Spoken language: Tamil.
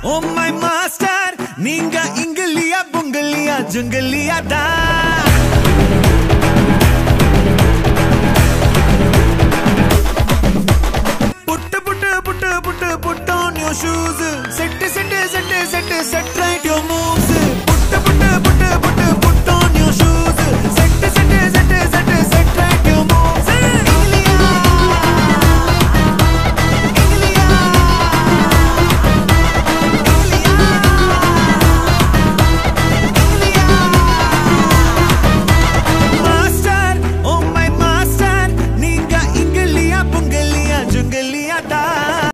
ஓ மை மாஸ்டர் நீங்க இங்கிலியா புங்கிலியா ஜுங்கிலியா தான்